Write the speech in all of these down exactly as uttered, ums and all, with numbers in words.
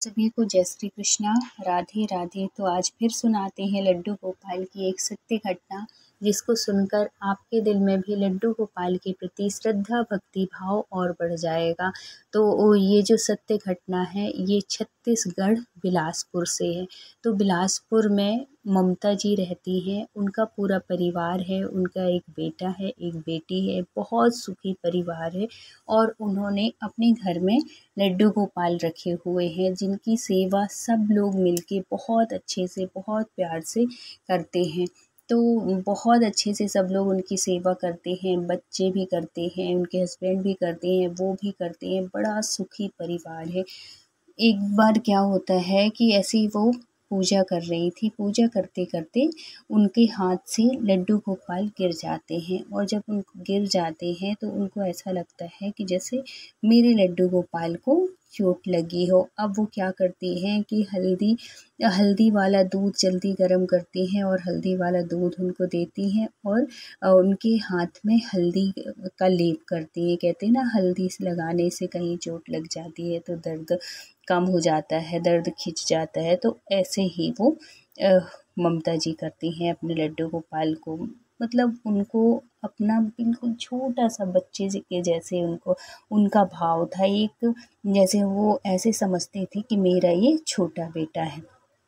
सभी को जय श्री कृष्णा, राधे राधे। तो आज फिर सुनाते हैं लड्डू गोपाल की एक सत्य घटना, जिसको सुनकर आपके दिल में भी लड्डू गोपाल के प्रति श्रद्धा भक्ति भाव और बढ़ जाएगा। तो ये जो सत्य घटना है ये छत्तीसगढ़ बिलासपुर से है। तो बिलासपुर में ममता जी रहती हैं, उनका पूरा परिवार है, उनका एक बेटा है, एक बेटी है, बहुत सुखी परिवार है। और उन्होंने अपने घर में लड्डू गोपाल रखे हुए हैं, जिनकी सेवा सब लोग मिलके बहुत अच्छे से, बहुत प्यार से करते हैं। तो बहुत अच्छे से सब लोग उनकी सेवा करते हैं, बच्चे भी करते हैं, उनके हस्बैंड भी करते हैं, वो भी करते हैं, बड़ा सुखी परिवार है। एक बार क्या होता है कि ऐसे ही वो पूजा कर रही थी, पूजा करते-करते उनके हाथ से लड्डू गोपाल गिर जाते हैं, और जब उन गिर जाते हैं तो उनको ऐसा लगता है कि जैसे मेरे लड्डू गोपाल को चोट लगी हो। अब वो क्या करती हैं कि हल्दी हल्दी वाला दूध जल्दी गर्म करती हैं और हल्दी वाला दूध उनको देती हैं, और अ, उनके हाथ में हल्दी का लेप करती हैं। कहते हैं ना, हल्दी से लगाने से कहीं चोट लग जाती है तो दर्द कम हो जाता है, दर्द खिंच जाता है। तो ऐसे ही वो अ, ममता जी करती हैं अपने लड्डू गोपाल को। मतलब उनको अपना बिल्कुल छोटा-सा बच्चे ज के जैसे उनको उनका भाव था। एक जैसे वो ऐसे समझती थी कि मेरा ये छोटा बेटा है।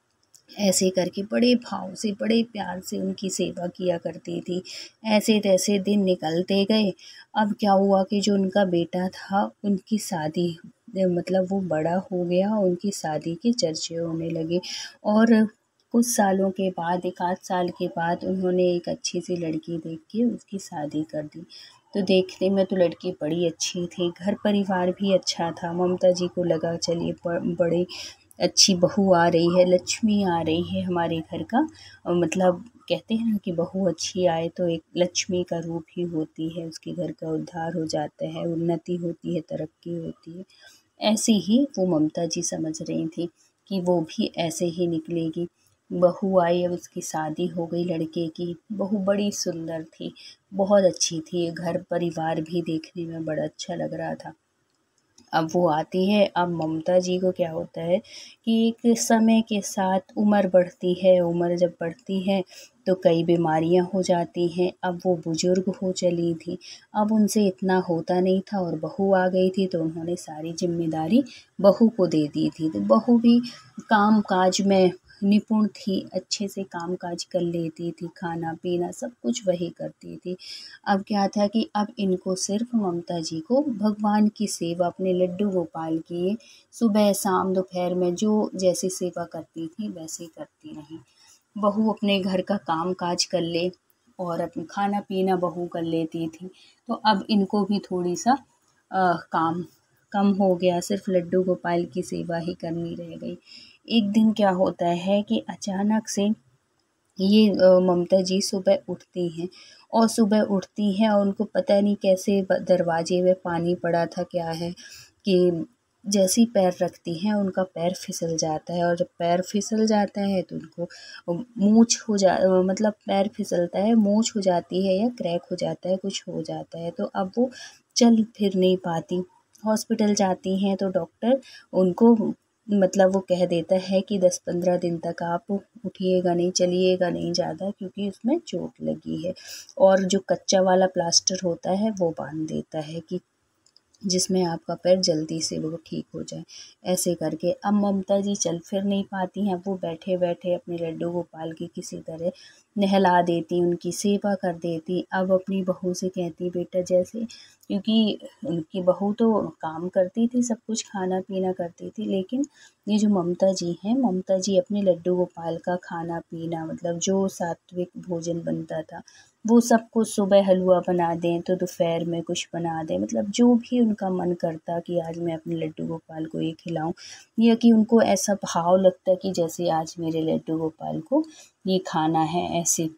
ऐसे करके बड़े भाव से, बड़े प्यार से उनकी सेवा किया करती थी। ऐसे-तैसे दिन निकलते गए। अब क्या हुआ कि जो उनका बेटा था, उनकी शादी मतलब वो बड़ा हो गया, उनकी शादी के चर्चे होने लगे। और कुछ सालों के बाद, एक आध साल के बाद उन्होंने एक अच्छी सी लड़की देख के उसकी शादी कर दी। तो देखने में तो लड़की बड़ी अच्छी थी, घर परिवार भी अच्छा था। ममता जी को लगा चलिए ब बड़ी अच्छी बहू आ रही है, लक्ष्मी आ रही है हमारे घर का। अ, मतलब कहते हैं ना कि बहू अच्छी आए तो एक लक्ष्मी का रूप ही होती है, उसके घर का उद्धार हो जाता है, उन्नति होती है, तरक्की होती है। ऐसे ही वो ममता जी समझ रही थी कि वो भी ऐसे ही निकलेगी। बहू आई, अब उसकी शादी हो गई लड़के की। बहू बड़ी सुंदर थी, बहुत अच्छी थी, घर परिवार भी देखने में बड़ा अच्छा लग रहा था। अब वो आती है, अब ममता जी को क्या होता है कि एक समय के साथ उम्र बढ़ती है, उम्र जब बढ़ती है तो कई बीमारियां हो जाती हैं। अब वो बुजुर्ग हो चली थी, अब उनसे इतना होता नहीं था, और बहू आ गई थी तो उन्होंने सारी जिम्मेदारी बहू को दे दी थी। तो बहू भी काम काज में निपुण थी, अच्छे से काम काज कर लेती थी, खाना पीना सब कुछ वही करती थी। अब क्या था कि अब इनको सिर्फ ममता जी को भगवान की सेवा, अपने लड्डू गोपाल की सुबह शाम दोपहर में जो जैसी सेवा करती थी वैसे ही करती रहीं। बहू अपने घर का काम काज कर ले, और अपना खाना पीना बहू कर लेती थी। तो अब इनको भी थोड़ी सा अ, काम कम हो गया, सिर्फ लड्डू गोपाल की सेवा ही करनी रह गई। एक दिन क्या होता है कि अचानक से ये अ, ममता जी सुबह उठती हैं, और सुबह उठती हैं और उनको पता नहीं कैसे ब दरवाजे में पानी पड़ा था क्या है, कि जैसे ही पैर रखती हैं उनका पैर फिसल जाता है, और जब पैर फिसल जाता है तो उनको अ, मूंछ हो जा अ, मतलब पैर फिसलता है, मूंछ हो जाती है या क्रैक हो जाता है, कुछ हो जाता है। तो अब वो चल फिर नहीं पाती। हॉस्पिटल जाती हैं तो डॉक्टर उनको मतलब वो कह देता है कि दस पंद्रह दिन तक आप उठिएगा नहीं, चलिएगा नहीं ज़्यादा, क्योंकि उसमें चोट लगी है। और जो कच्चा वाला प्लास्टर होता है वो बांध देता है कि जिसमें आपका पैर जल्दी से वो ठीक हो जाए। ऐसे करके अब ममता जी चल फिर नहीं पाती हैं, वो बैठे-बैठे अपने लड्डू गोपाल की किसी तरह नहला देती, उनकी सेवा कर देती। अब अपनी बहू से कहती, बेटा जैसे, क्योंकि उनकी बहू तो काम करती थी, सब कुछ खाना-पीना करती थी, लेकिन ये जो ममता जी हैं, ममता जी अपने लड्डू गोपाल का खाना-पीना, मतलब जो सात्विक भोजन बनता था, वो सब कुछ सुबह हलवा बना दें तो दोपहर में कुछ बना दें, मतलब जो भी उनका मन करता कि आज मैं अपने लड्डू गोपाल को ये खिलाऊं, या कि उनको ऐसा भाव लगता कि जैसे आज मेरे लड्डू गोपाल को ये खाना है, ऐसे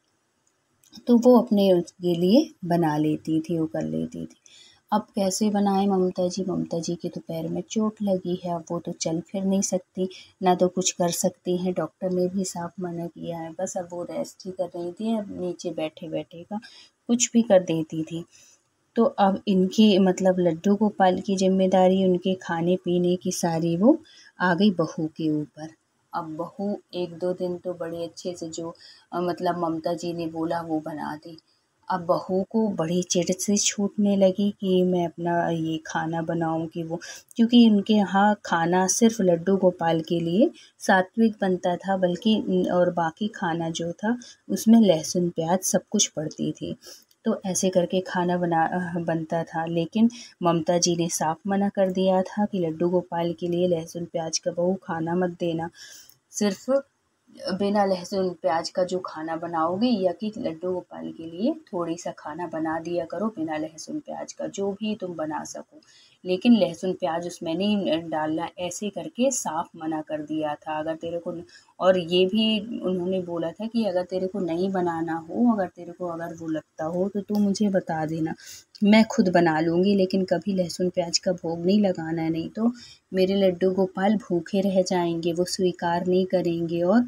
तो वो अपने उसके लिए बना लेती थी, वो कर लेती थी। अब कैसे बनाएं ममता जी, ममता जी के तो पैर में चोट लगी है, अब वो तो चल फिर नहीं सकती, ना तो कुछ कर सकती हैं, डॉक्टर ने भी साफ मना किया है। बस अब वो रेस्ट ही कर रही थी, अब नीचे बैठे बैठे का कुछ भी कर देती थी। तो अब इनकी मतलब लड्डू गोपाल की ज़िम्मेदारी उनके खाने पीने की सारी वो आ गई बहू के ऊपर। अब बहू एक दो दिन तो बड़े अच्छे से जो अ, मतलब ममता जी ने बोला वो बना दी। अब बहू को बड़ी चिढ़ सी छूटने लगी कि मैं अपना ये खाना बनाऊँ कि वो, क्योंकि उनके यहाँ खाना सिर्फ़ लड्डू गोपाल के लिए सात्विक बनता था, बल्कि और बाकी खाना जो था उसमें लहसुन प्याज़ सब कुछ पड़ती थी। तो ऐसे करके खाना बना अ, बनता था, लेकिन ममता जी ने साफ मना कर दिया था कि लड्डू गोपाल के लिए लहसुन प्याज़ का बहू खाना मत देना। सिर्फ़ बिना लहसुन प्याज का जो खाना बनाओगी, या कि लड्डू गोपाल के लिए थोड़ी सा खाना बना दिया करो बिना लहसुन प्याज का, जो भी तुम बना सको, लेकिन लहसुन प्याज उसमें नहीं डालना, ऐसे करके साफ मना कर दिया था। अगर तेरे को, और ये भी उन्होंने बोला था कि अगर तेरे को नहीं बनाना हो, अगर तेरे को अगर वो लगता हो तो तू मुझे बता देना, मैं खुद बना लूँगी, लेकिन कभी लहसुन प्याज का भोग नहीं लगाना, नहीं तो मेरे लड्डू गोपाल भूखे रह जाएंगे, वो स्वीकार नहीं करेंगे और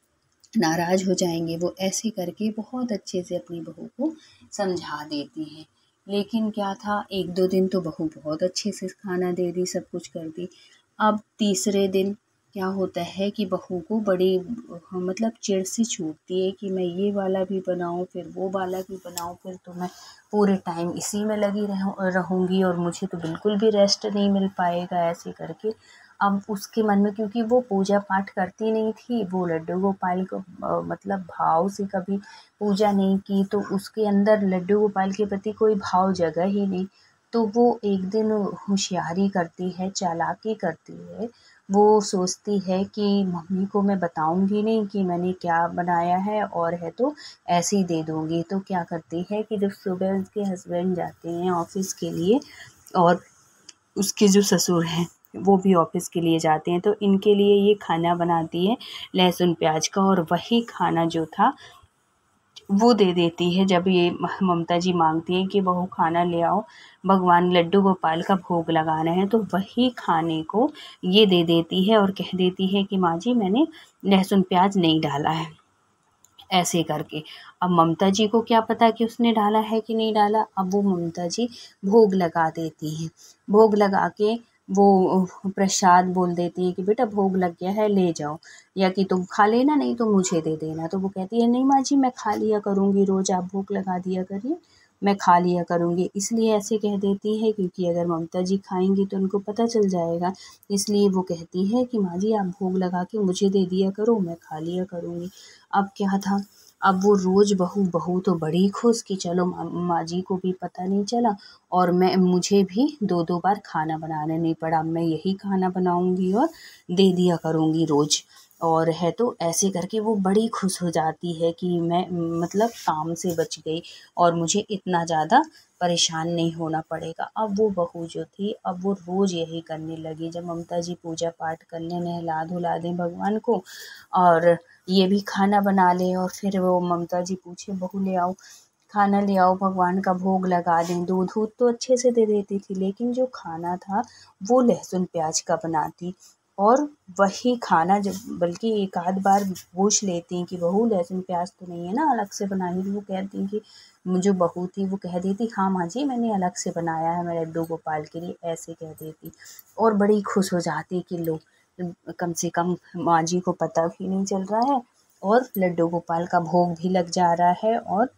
नाराज़ हो जाएंगे। वो ऐसे करके बहुत अच्छे से अपनी बहू को समझा देती हैं। लेकिन क्या था, एक दो दिन तो बहू बहुत अच्छे से खाना दे दी, सब कुछ कर दी। अब तीसरे दिन क्या होता है कि बहू को बड़ी हाँ, मतलब चिढ़ सी छूटती है कि मैं ये वाला भी बनाऊँ, फिर वो वाला भी बनाऊँ, फिर तो मैं पूरे टाइम इसी में लगी रहूँ रहूँगी और मुझे तो बिल्कुल भी रेस्ट नहीं मिल पाएगा, ऐसे करके। अब उसके मन में, क्योंकि वो पूजा पाठ करती नहीं थी, वो लड्डू गोपाल को अ, मतलब भाव से कभी पूजा नहीं की, तो उसके अंदर लड्डू गोपाल के प्रति कोई भाव जगा ही नहीं। तो वो एक दिन होशियारी करती है, चालाकी करती है। वो सोचती है कि मम्मी को मैं बताऊंगी नहीं कि मैंने क्या बनाया है, और है तो ऐसे ही दे दूंगी। तो क्या करती है कि जब सुबह उसके हस्बैंड जाते हैं ऑफिस के लिए, और उसके जो ससुर हैं वो भी ऑफिस के लिए जाते हैं, तो इनके लिए ये खाना बनाती है लहसुन प्याज का, और वही खाना जो था वो दे देती है। जब ये ममता जी मांगती हैं कि बहू खाना ले आओ, भगवान लड्डू गोपाल का भोग लगाना है, तो वही खाने को ये दे देती है और कह देती है कि माँ जी मैंने लहसुन प्याज नहीं डाला है, ऐसे करके। अब ममता जी को क्या पता कि उसने डाला है कि नहीं डाला। अब वो ममता जी भोग लगा देती हैं। भोग लगा के वो प्रसाद बोल देती हैं कि बेटा भोग लग गया है, ले जाओ, या कि तुम खा लेना, नहीं तो मुझे दे देना। तो वो कहती है नहीं माँ जी मैं खा लिया करूँगी, रोज़ आप भोग लगा दिया करिए, मैं खा लिया करूँगी। इसलिए ऐसे कह देती है क्योंकि अगर ममता जी खाएंगी तो उनको पता चल जाएगा, इसलिए वो कहती है कि माँ जी आप भोग लगा के मुझे दे दिया करो, मैं खा लिया करूँगी। अब क्या था, अब वो रोज़ बहू बहू तो बड़ी खुश कि चलो माँ जी को भी पता नहीं चला, और मैं मुझे भी दो दो बार खाना बनाना नहीं पड़ा, मैं यही खाना बनाऊंगी और दे दिया करूंगी रोज़। और है तो ऐसे करके वो बड़ी खुश हो जाती है कि मैं मतलब काम से बच गई और मुझे इतना ज़्यादा परेशान नहीं होना पड़ेगा। अब वो बहू जो थी, अब वो रोज़ यही करने लगी, जब ममता जी पूजा पाठ कर लें, नहला धुला दें भगवान को, और ये भी खाना बना ले, और फिर वो ममता जी पूछे बहू ले आओ खाना, ले आओ भगवान का भोग लगा दें। दूध दूध तो अच्छे से दे देती थी, लेकिन जो खाना था वो लहसुन प्याज का बनाती, और वही खाना जब बल्कि एक आध बार पूछ लेती कि बहू लहसुन प्याज तो नहीं है ना, अलग से बनाई, तो वो कहती कि जो बहू थी वो कह देती हाँ माँ जी मैंने अलग से बनाया है, मैं लड्डू गोपाल के लिए, ऐसे कह देती, और बड़ी खुश हो जाती कि लो कम से कम माँ जी को पता भी नहीं चल रहा है, और लड्डू गोपाल का भोग भी लग जा रहा है, और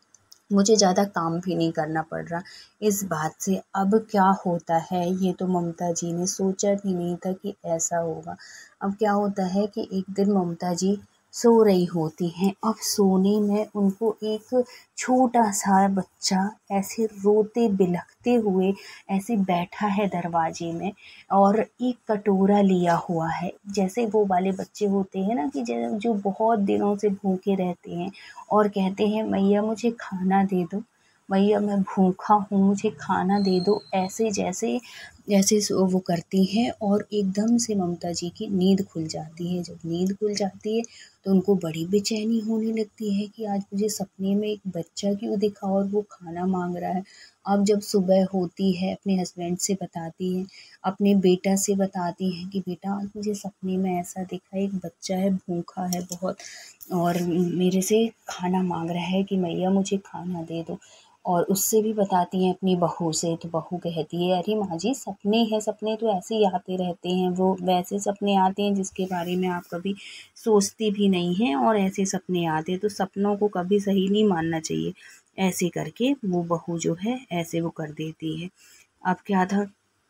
मुझे ज़्यादा काम भी नहीं करना पड़ रहा। इस बात से अब क्या होता है, ये तो ममता जी ने सोचा भी नहीं था कि ऐसा होगा। अब क्या होता है कि एक दिन ममता जी सो रही होती हैं, अब सोने में उनको एक छोटा-सा बच्चा ऐसे रोते बिलखते हुए ऐसे बैठा है दरवाज़े में, और एक कटोरा लिया हुआ है। जैसे वो वाले बच्चे होते हैं ना कि ज जो बहुत दिनों से भूखे रहते हैं और कहते हैं मैया मुझे खाना दे दो, मैया मैं भूखा हूँ मुझे खाना दे दो, ऐसे जैसे जैसे सो वो करती हैं, और एकदम से ममता जी की नींद खुल जाती है। जब नींद खुल जाती है तो उनको बड़ी बेचैनी होने लगती है कि आज मुझे सपने में एक बच्चा क्यों दिखा और वो खाना मांग रहा है। अब जब सुबह होती है अपने हस्बैंड से बताती हैं, अपने बेटा से बताती हैं कि बेटा आज मुझे सपने में ऐसा दिखा, एक बच्चा है भूखा है बहुत, और मेरे से खाना मांग रहा है कि मैया मुझे खाना दे दो। और उससे भी बताती हैं अपनी बहू से। तो बहू कहती है, अरे माँ जी सपने हैं, सपने तो ऐसे ही आते रहते हैं, वो वैसे सपने आते हैं जिसके बारे में आप कभी सोचती भी नहीं हैं और ऐसे सपने आते हैं, तो सपनों को कभी सही नहीं मानना चाहिए। ऐसे करके वो बहू जो है ऐसे वो कर देती है। अब क्या था,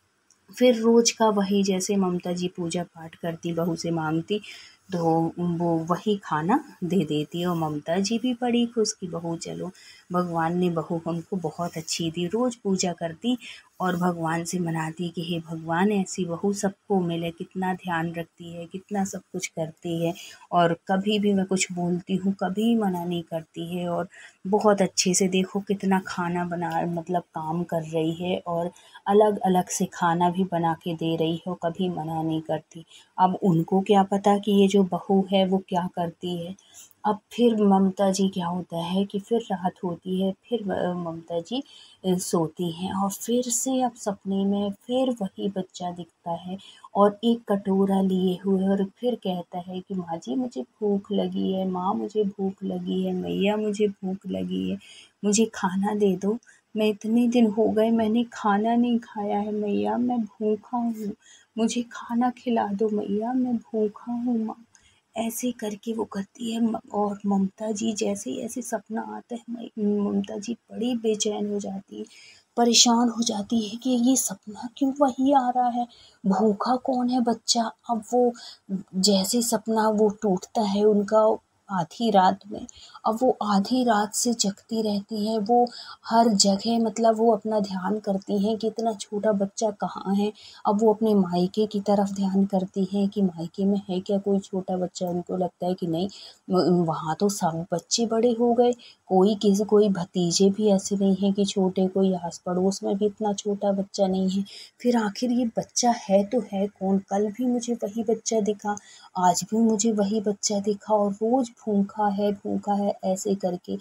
फिर रोज का वही, जैसे ममता जी पूजा पाठ करती, बहू से मांगती, तो वो वही खाना दे देती है। और ममता जी भी बड़ी खुश की बहू, चलो भगवान ने बहू हमको बहुत अच्छी दी। रोज पूजा करती और भगवान से मनाती कि हे भगवान ऐसी बहू सबको मिले, कितना ध्यान रखती है, कितना सब कुछ करती है, और कभी भी मैं कुछ बोलती हूँ कभी मना नहीं करती है, और बहुत अच्छे से देखो कितना खाना बना, मतलब काम कर रही है, और अलग अलग से खाना भी बना के दे रही हो, कभी मना नहीं करती। अब उनको क्या पता कि ये जो बहू है वो क्या करती है। अब फिर ममता जी क्या होता है कि फिर रात होती है, फिर अ, ममता जी अ, सोती हैं, और फिर से अब सपने में फिर वही बच्चा दिखता है और एक कटोरा लिए हुए, और फिर कहता है कि माँ जी मुझे भूख लगी है, माँ मुझे भूख लगी है, मैया मुझे भूख लगी है, मुझे खाना दे दो, मैं इतने दिन हो गए मैंने खाना नहीं खाया है मैया, मैं भूखा हूँ, मुझे खाना खिला दो मैया, मैं भूखा हूँ माँ। ऐसे करके वो करती है। म- और ममता जी जैसे ही ऐसे सपना आता है, म- ममता जी बड़ी बेचैन हो जाती है, परेशान हो जाती है कि ये सपना क्यों वही आ रहा है, भूखा कौन है बच्चा। अब वो जैसे सपना वो टूटता है उनका आधी रात में, अब वो आधी रात से जगती रहती हैं, वो हर जगह, मतलब वो अपना ध्यान करती हैं कि इतना छोटा बच्चा कहाँ है। अब वो अपने मायके की तरफ ध्यान करती हैं कि मायके में है क्या कोई छोटा बच्चा, उनको लगता है कि नहीं, व- वहाँ तो सब बच्चे बड़े हो गए, कोई किसी कोई भतीजे भी ऐसे नहीं हैं कि छोटे, कोई आस पड़ोस में भी इतना छोटा बच्चा नहीं है। फिर आखिर ये बच्चा है तो है कौन, कल भी मुझे वही बच्चा दिखा, आज भी मुझे वही बच्चा दिखा, और रोज भूखा है भूखा है, ऐसे करके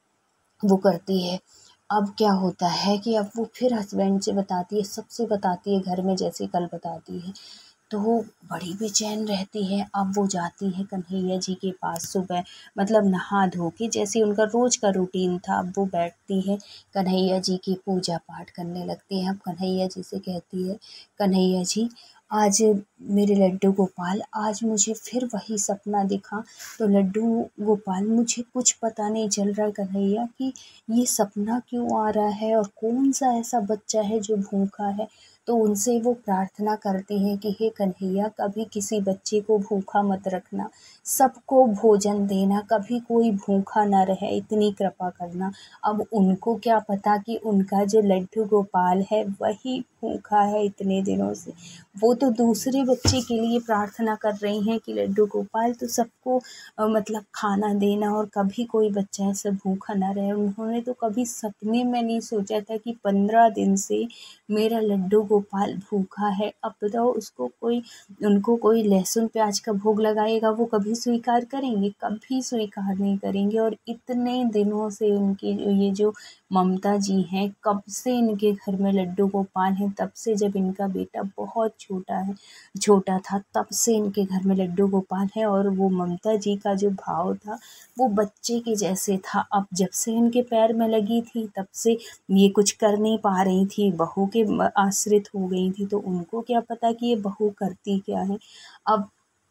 वो करती है। अब क्या होता है कि अब वो फिर हस्बैंड से बताती है, सबसे बताती है घर में, जैसे कल बताती है, तो वो बड़ी बेचैन रहती है। अब वो जाती है कन्हैया जी के पास सुबह, मतलब नहा धो के, जैसे उनका रोज का रूटीन था, अब वो बैठती है कन्हैया जी की पूजा पाठ करने लगती है। अब कन्हैया जी से कहती है, कन्हैया जी आज मेरे लड्डू गोपाल, आज मुझे फिर वही सपना दिखा, तो लड्डू गोपाल मुझे कुछ पता नहीं चल रहा कन्हैया कि ये सपना क्यों आ रहा है और कौन सा ऐसा बच्चा है जो भूखा है। तो उनसे वो प्रार्थना करते हैं कि हे कन्हैया कभी किसी बच्चे को भूखा मत रखना, सबको भोजन देना, कभी कोई भूखा ना रहे, इतनी कृपा करना। अब उनको क्या पता कि उनका जो लड्डू गोपाल है वही भूखा है इतने दिनों से। वो तो दूसरे बच्चे के लिए प्रार्थना कर रही हैं कि लड्डू गोपाल तो सबको अ, मतलब खाना देना और कभी कोई बच्चा ऐसा भूखा ना रहे। उन्होंने तो कभी सपने में नहीं सोचा था कि पंद्रह दिन से मेरा लड्डू गोपाल भूखा है। अब बताओ उसको कोई, उनको कोई लहसुन प्याज का भोग लगाएगा, वो कभी स्वीकार करेंगे, कभी स्वीकार नहीं करेंगे। और इतने दिनों से उनकी जो ये जो ममता जी हैं, कब से इनके घर में लड्डू गोपाल हैं, तब से जब इनका बेटा बहुत छोटा है, छोटा था, तब से इनके घर में लड्डू गोपाल है। और वो ममता जी का जो भाव था वो बच्चे के जैसे था। अब जब से इनके पैर में लगी थी तब से ये कुछ कर नहीं पा रही थी, बहू के आश्रित हो गई थी, तो उनको क्या पता कि ये बहू करती क्या है। अब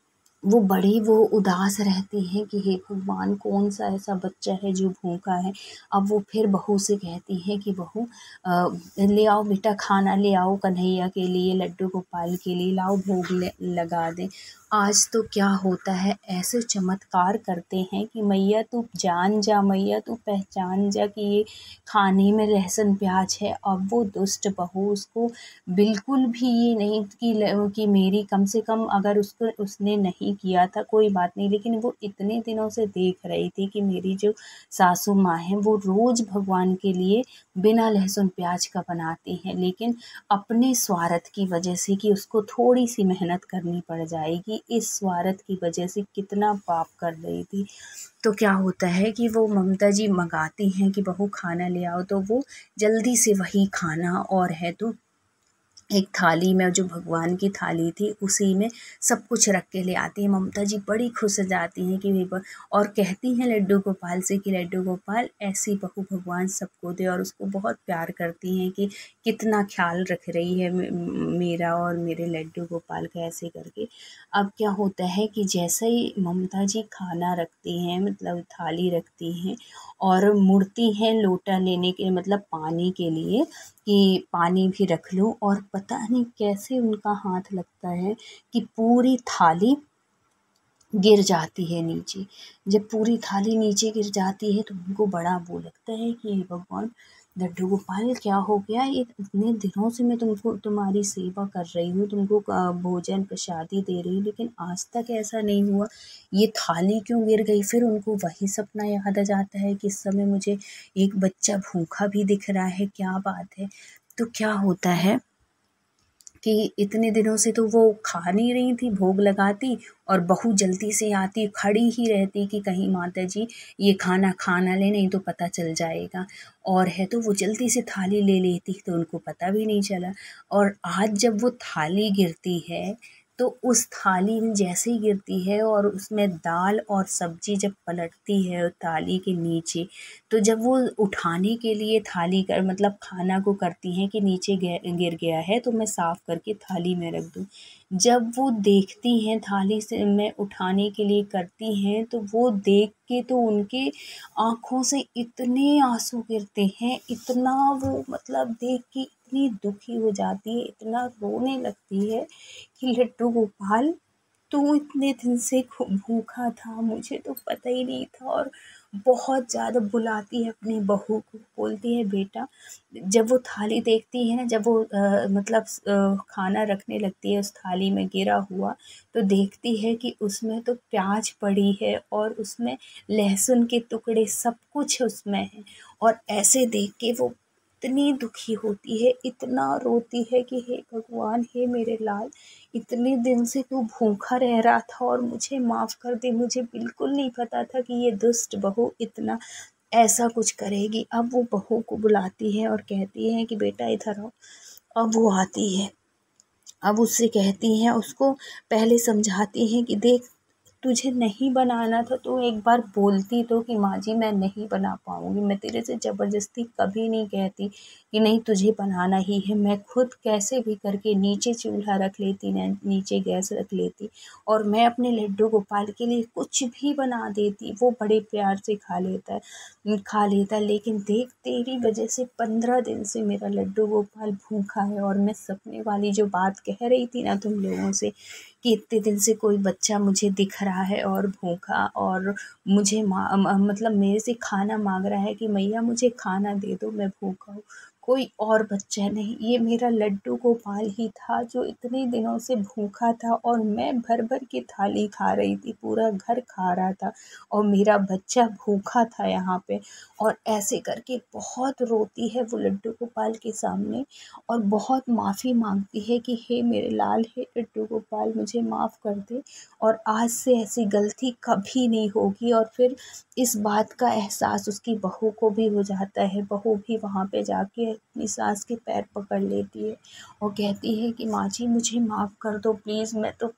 वो बड़ी वो उदास रहती हैं कि हे भगवान कौन सा ऐसा बच्चा है जो भूखा है। अब वो फिर बहू से कहती हैं कि बहू अ, ले आओ बेटा खाना ले आओ, कन्हैया के लिए लड्डू गोपाल के लिए लाओ, भोग ले लगा दें। आज तो क्या होता है, ऐसे चमत्कार करते हैं कि मैया तू जान जा, मैया तू पहचान जा कि ये खाने में लहसुन प्याज है। अब वो दुष्ट बहू उसको बिल्कुल भी ये नहीं कि ल कि मेरी कम से कम, अगर उसको उसने नहीं किया था कोई बात नहीं, लेकिन वो इतने दिनों से देख रही थी कि मेरी जो सासू माँ हैं वो रोज़ भगवान के लिए बिना लहसुन प्याज का बनाती हैं, लेकिन अपने स्वार्थ की वजह से कि उसको थोड़ी-सी मेहनत करनी पड़ जाएगी, इस स्वार्थ की वजह से कितना पाप कर रही थी। तो क्या होता है कि वो ममता जी मँगाती हैं कि बहू खाना ले आओ, तो वो जल्दी से वही खाना और है तो एक थाली में, जो भगवान की थाली थी उसी में सब कुछ रख के ले आती हैं। ममता जी बड़ी खुश हो जाती हैं कि भ और कहती हैं लड्डू गोपाल से कि लड्डू गोपाल ऐसी बहू भगवान सबको दे, और उसको बहुत प्यार करती हैं कि कितना ख्याल रख रही है मेरा और मेरे लड्डू गोपाल का, ऐसे करके। अब क्या होता है कि जैसे ही ममता जी खाना रखती हैं, मतलब थाली रखती हैं और मुड़ती हैं लोटा लेने के, मतलब पानी के लिए कि पानी भी रख लूँ, और पता नहीं कैसे उनका हाथ लगता है कि पूरी थाली गिर जाती है नीचे। जब पूरी थाली नीचे गिर जाती है तो उनको बड़ा वो लगता है कि हे भगवान, लड्डू गोपाल क्या हो गया, ये इतने दिनों से मैं तुमको तुम्हारी सेवा कर रही हूँ, तुमको भोजन प्रसादी दे रही हूँ, लेकिन आज तक ऐसा नहीं हुआ, ये थाली क्यों गिर गई। फिर उनको वही सपना याद आ जाता है कि इस समय मुझे एक बच्चा भूखा भी दिख रहा है, क्या बात है। तो क्या होता है कि इतने दिनों से तो वो खा नहीं रही थी, भोग लगाती और बहू जल्दी से आती, खड़ी ही रहती कि कहीं माता जी ये खाना खाना ले, नहीं तो पता चल जाएगा, और है तो वो जल्दी से थाली ले लेती तो उनको पता भी नहीं चला। और आज जब वो थाली गिरती है तो उस थाली में जैसे ही गिरती है और उसमें दाल और सब्जी जब पलटती है थाली के नीचे, तो जब वो उठाने के लिए थाली कर मतलब खाना को करती हैं कि नीचे गिर गया है तो मैं साफ़ करके थाली में रख दूँ, जब वो देखती हैं थाली से में उठाने के लिए करती हैं, तो वो देख के तो उनके आँखों से इतने आँसू गिरते हैं, इतना वो मतलब देख के इतनी दुखी हो जाती है, इतना रोने लगती है कि लड्डू गोपाल तू इतने दिन से भूखा था, मुझे तो पता ही नहीं था। और बहुत ज़्यादा बुलाती है अपनी बहू को, बोलती है बेटा, जब वो थाली देखती है ना, जब वो आ, मतलब आ, खाना रखने लगती है उस थाली में गिरा हुआ, तो देखती है कि उसमें तो प्याज पड़ी है और उसमें लहसुन के टुकड़े, सब कुछ उसमें है। और ऐसे देख के वो इतनी दुखी होती है, इतना रोती है कि हे भगवान, हे मेरे लाल, इतने दिन से तू भूखा रह रहा था और मुझे माफ़ कर दे, मुझे बिल्कुल नहीं पता था कि ये दुष्ट बहू इतना ऐसा कुछ करेगी। अब वो बहू को बुलाती है और कहती है कि बेटा इधर आओ। अब वो आती है, अब उससे कहती हैं, उसको पहले समझाती हैं कि देख, तुझे नहीं बनाना था तो एक बार बोलती तो कि माँ जी मैं नहीं बना पाऊँगी, मैं तेरे से ज़बरदस्ती कभी नहीं कहती कि नहीं तुझे बनाना ही है, मैं खुद कैसे भी करके नीचे चूल्हा रख लेती, नीचे गैस रख लेती और मैं अपने लड्डू गोपाल के लिए कुछ भी बना देती, वो बड़े प्यार से खा लेता है खा लेता है लेकिन देख, तेरी वजह से पंद्रह दिन से मेरा लड्डू गोपाल भूखा है। और मैं सपने वाली जो बात कह रही थी ना तुम लोगों से कि इतने दिन से कोई बच्चा मुझे दिख रहा है और भूखा, और मुझे मतलब मेरे से खाना मांग रहा है कि मैया मुझे खाना दे दो, मैं भूखा हूँ, कोई और बच्चा नहीं, ये मेरा लड्डू गोपाल ही था जो इतने दिनों से भूखा था और मैं भर भर के थाली खा रही थी, पूरा घर खा रहा था और मेरा बच्चा भूखा था यहाँ पे। और ऐसे करके बहुत रोती है वो लड्डू गोपाल के सामने और बहुत माफ़ी मांगती है कि हे मेरे लाल, हे लड्डू गोपाल, मुझे माफ़ कर दे और आज से ऐसी गलती कभी नहीं होगी। और फिर इस बात का एहसास उसकी बहू को भी हो जाता है, बहू भी वहाँ पे जाके अपनी सास के पैर पकड़ लेती है और कहती है कि माँ जी मुझे माफ़ कर दो प्लीज़, मैं तो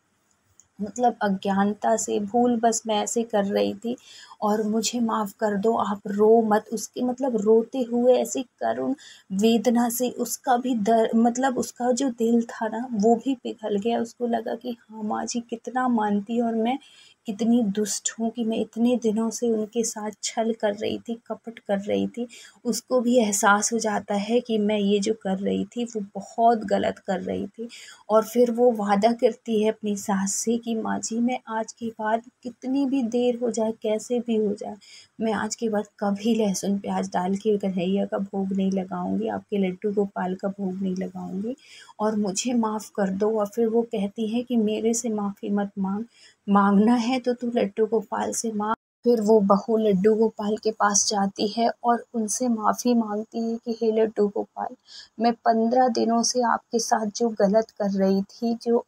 मतलब अज्ञानता से भूल बस मैं ऐसे कर रही थी और मुझे माफ़ कर दो, आप रो मत। उसके मतलब रोते हुए ऐसे करुण वेदना से उसका भी दर मतलब उसका जो दिल था ना वो भी पिघल गया। उसको लगा कि हाँ माँ जी कितना मानती है और मैं कितनी दुष्ट हूँ कि मैं इतने दिनों से उनके साथ छल कर रही थी, कपट कर रही थी। उसको भी एहसास हो जाता है कि मैं ये जो कर रही थी वो बहुत गलत कर रही थी। और फिर वो वादा करती है अपनी सास से कि माँ जी मैं आज के बाद कितनी भी देर हो जाए, कैसे भी हो जाए, मैं आज के बाद कभी लहसुन प्याज डाल के कन्हैया का भोग नहीं लगाऊंगी, आपके लड्डू गोपाल का भोग नहीं लगाऊंगी और मुझे माफ़ कर दो। और फिर वो कहती है कि मेरे से माफ़ी मत मांग, मांगना है तो तू लड्डू गोपाल से मांग। फिर वो बहू लड्डू गोपाल के पास जाती है और उनसे माफ़ी मांगती है कि हे लड्डू गोपाल, मैं पंद्रह दिनों से आपके साथ जो गलत कर रही थी, जो आप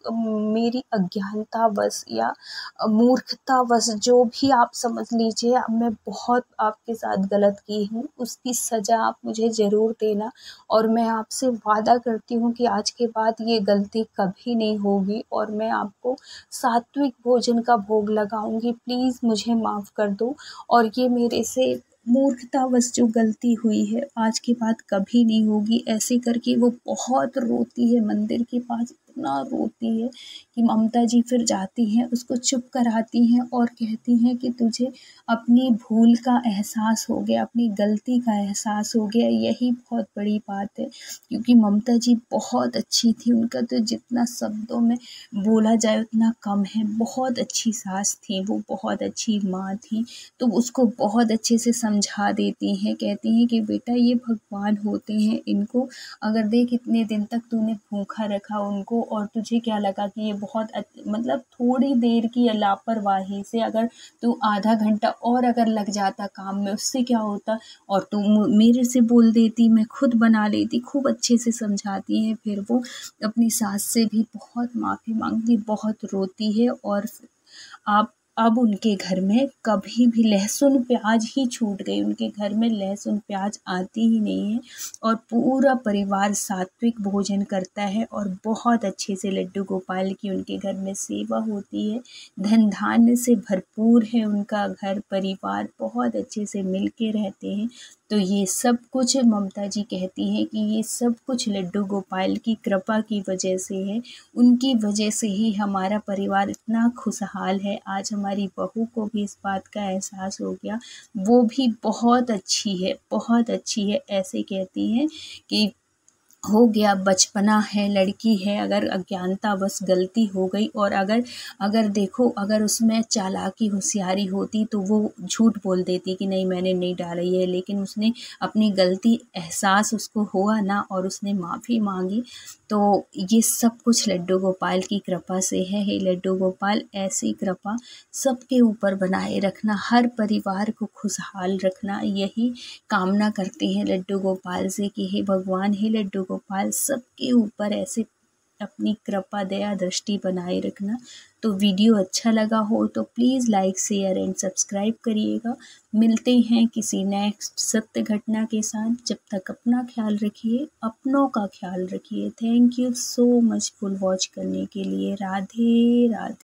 अ, मेरी अज्ञानतावश या अ, मूर्खतावश जो भी आप समझ लीजिए, मैं बहुत आपके साथ गलत की हूँ, उसकी सज़ा आप मुझे ज़रूर देना। और मैं आपसे वादा करती हूँ कि आज के बाद ये गलती कभी नहीं होगी और मैं आपको सात्विक भोजन का भोग लगाऊंगी। प्लीज़ मुझे माफ़ कर दो। और ये मेरे से मूर्खतावश जो गलती हुई है, आज के बाद कभी नहीं होगी। ऐसे करके वो बहुत रोती है, मंदिर के पास इतना रोती है कि ममता जी फिर जाती हैं, उसको चुप कराती हैं और कहती हैं कि तुझे अपनी भूल का एहसास हो गया, अपनी गलती का एहसास हो गया। यही बहुत बड़ी बात है, क्योंकि ममता जी बहुत अच्छी थी। उनका तो जितना शब्दों में बोला जाए उतना कम है। बहुत अच्छी सास थी वो, बहुत अच्छी माँ थी। तो उसको बहुत अच्छे से समझा देती हैं, कहती हैं कि बेटा ये भगवान होते हैं, इनको अगर देख इतने दिन तक तूने भूखा रखा उनको और तुझे क्या लगा कि ये बहुत मतलब थोड़ी देर की लापरवाही से अगर तू आधा घंटा और अगर लग जाता काम में, उससे क्या होता। और तू मेरे से बोल देती, मैं खुद बना लेती। खूब अच्छे से समझाती हैं। फिर वो अपनी सास से भी बहुत माफ़ी मांगती, बहुत रोती है। और आप अब उनके घर में कभी भी लहसुन प्याज ही छूट गई, उनके घर में लहसुन प्याज आती ही नहीं है। और पूरा परिवार सात्विक भोजन करता है और बहुत अच्छे से लड्डू गोपाल की उनके घर में सेवा होती है। धन धान्य से भरपूर है उनका घर परिवार, बहुत अच्छे से मिल के रहते हैं। तो ये सब कुछ ममता जी कहती हैं कि ये सब कुछ लड्डू गोपाल की कृपा की वजह से है। उनकी वजह से ही हमारा परिवार इतना खुशहाल है। आज हमारी बहू को भी इस बात का एहसास हो गया, वो भी बहुत अच्छी है, बहुत अच्छी है। ऐसे कहती हैं कि हो गया, बचपना है, लड़की है, अगर अज्ञानतावश गलती हो गई। और अगर अगर देखो अगर उसमें चालाकी होशियारी होती तो वो झूठ बोल देती कि नहीं मैंने नहीं डाला ये, लेकिन उसने अपनी गलती एहसास उसको हुआ ना और उसने माफ़ी मांगी। तो ये सब कुछ लड्डू गोपाल की कृपा से है। हे लड्डू गोपाल, ऐसी कृपा सबके ऊपर बनाए रखना, हर परिवार को खुशहाल रखना, यही कामना करते हैं लड्डू गोपाल से कि हे भगवान, हे लड्डू गोपाल, सबके ऊपर ऐसे अपनी कृपा दया दृष्टि बनाए रखना। तो वीडियो अच्छा लगा हो तो please like share and subscribe करिएगा। मिलते हैं किसी नेक्स्ट सत्य घटना के साथ। जब तक अपना ख्याल रखिए, अपनों का ख्याल रखिए। Thank you so much full watch करने के लिए। राधे राधे।